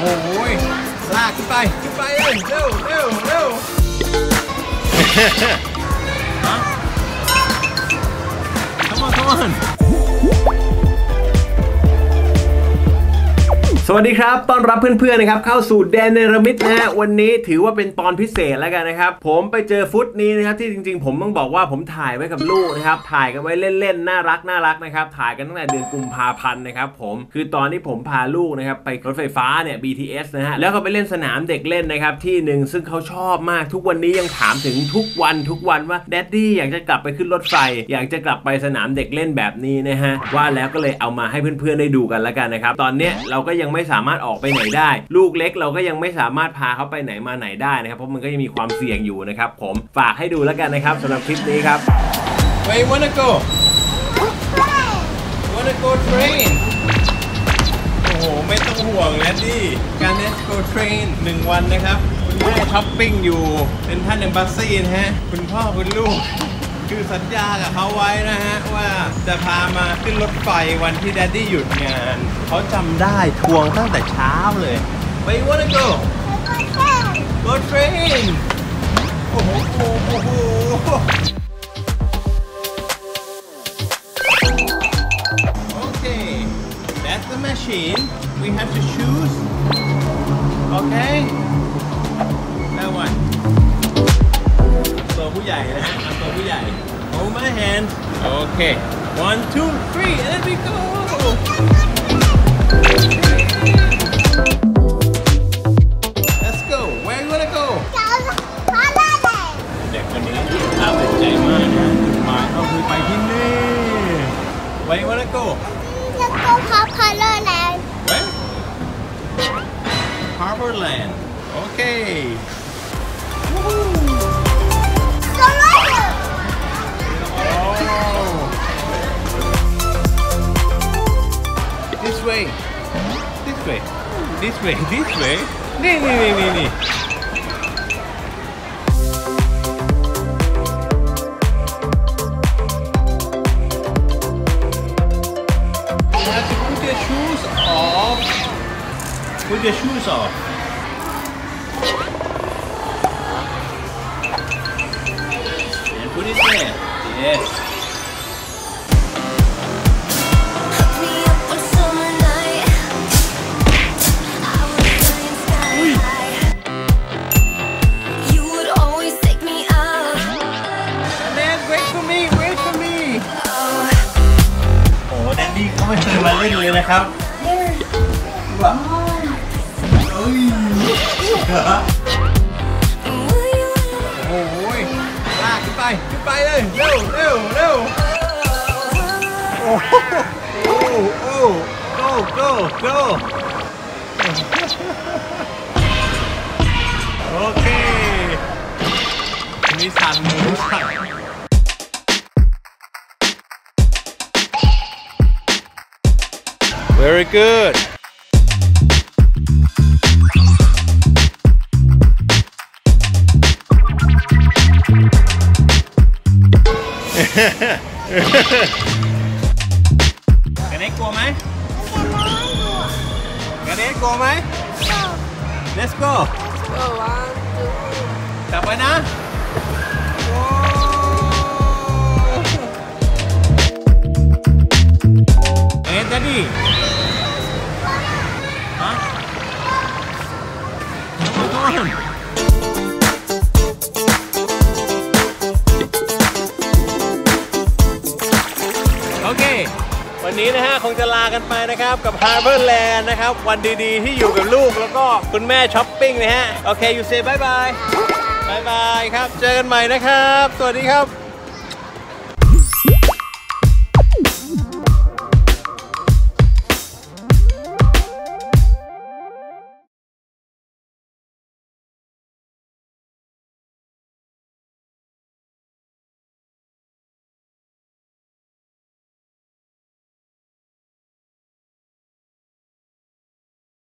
โอ้ยลากขึ้นไปเลยเร็วCome onสวัสดีครับต้อนรับเพื่อนๆนะครับเข้าสู่แดนเนรมิตนะฮะวันนี้ถือว่าเป็นตอนพิเศษแล้วกันนะครับผมไปเจอฟุตนี้นะครับที่จริงๆผมต้องบอกว่าผมถ่ายไว้กับลูกนะครับถ่ายกันไว้เล่นๆน่ารักนะครับถ่ายกันตั้งแต่เดือนกุมภาพันธ์นะครับผมคือตอนที่ผมพาลูกนะครับไปรถไฟฟ้าเนี่ย BTS นะฮะแล้วก็ไปเล่นสนามเด็กเล่นนะครับที่หนึ่งซึ่งเขาชอบมากทุกวันนี้ยังถามถึงทุกวันว่าแดดดี้อยากจะกลับไปขึ้นรถไฟอยากจะกลับไปสนามเด็กเล่นแบบนี้นะฮะว่าแล้วก็เลยเอามาให้เพื่อนๆได้ดูกันแล้วกันนะครับตอนเนี้ยเราก็ยังไม่สามารถออกไปไหนได้ลูกเล็กเราก็ยังไม่สามารถพาเขาไปไหนมาไหนได้นะครับเพราะมันก็ยังมีความเสี่ยงอยู่นะครับผมฝากให้ดูแล้วกันนะครับสำหรับคลิปนี้ครับ Where you wanna go wanna go train โอ้โหไม่ต้องห่วงนะที่การ Let's go train 1 วันนะครับคุณแม่ช้อปปิ้งอยู่เป็นท่านเอมบาซีนะฮะคุณพ่อคุณลูกคือสัญญากับเขาไว้นะฮะว่าจะพามาขึ้นรถไฟวันที่แดดดี้หยุดงานเขาจำได้ทวงตั้งแต่เช้าเลย Where you wanna go Go train โอ้โหOkay that's the machine we have to choose Okay that oneตัวผู้ใหญ่นะฮะตัวผู้ใหญ่ Hold my hand Okay 1 2 3 and then we go Let's go Where you wanna go เด็กคนนี้น่าสนใจมากนะมาเอาคือไปที่นี่ Where you wanna go Let's go Harborland Where Harborland Okay This way นี่You have to put your shoes off Put your shoes off And put it there Yesไม่เคยมาเล่นเลยนะครับว้าวโอ้ยลากขึ้นไปเลยเร็วโอ้go โอเคมีสั่นมือสั่นVery good. Ganet กลัวไหม Ganet กลัวไหม Let's go. กลับไปนะDaddy Huh? Come onโอเควันนี้นะฮะคงจะลากันไปนะครับกับ Harborland นะครับวันดีๆที่อยู่กับลูกแล้วก็คุณแม่ช้อปปิ้งนะฮะโอเค you say bye bye ครับเจอกันใหม่นะครับสวัสดีครับ